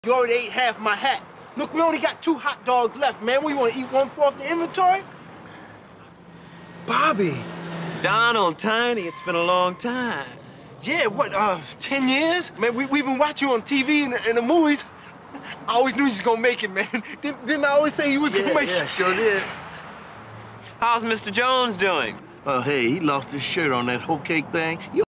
You already ate half my hat. Look, we only got 2 hot dogs left, man. We want to eat one for off the inventory? Bobby. Donald, Tiny, it's been a long time. Yeah, what, 10 years? Man, we've been watching you on TV and the movies. I always knew you was gonna make it, man. Didn't I always say he was gonna make it? Yeah, sure did. How's Mr. Jones doing? Oh, hey, he lost his shirt on that whole cake thing.